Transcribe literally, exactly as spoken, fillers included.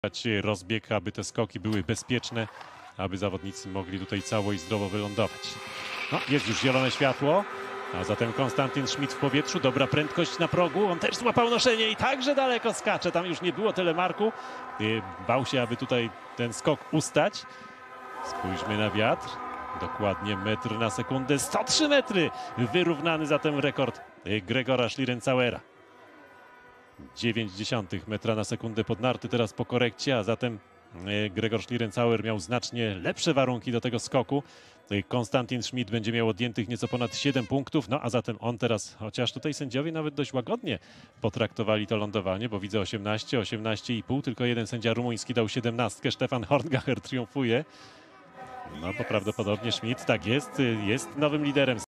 rozbieg, aby te skoki były bezpieczne, aby zawodnicy mogli tutaj cało i zdrowo wylądować. No, jest już zielone światło, a zatem Konstantin Schmidt w powietrzu, dobra prędkość na progu, on też złapał noszenie i także daleko skacze, tam już nie było telemarku, bał się, aby tutaj ten skok ustać. Spójrzmy na wiatr, dokładnie metr na sekundę, sto trzy metry, wyrównany zatem rekord Gregora Schlierenzauera. dziewięć dziesiątych metra na sekundę pod narty teraz po korekcie, a zatem Gregor Schlierenzauer miał znacznie lepsze warunki do tego skoku. Konstantin Schmidt będzie miał odjętych nieco ponad siedem punktów, no a zatem on teraz, chociaż tutaj sędziowie nawet dość łagodnie potraktowali to lądowanie, bo widzę osiemnaście, osiemnaście i pół, tylko jeden sędzia rumuński dał siedemnastkę, Stefan Horngacher triumfuje. No bo prawdopodobnie Schmidt, tak jest, jest nowym liderem.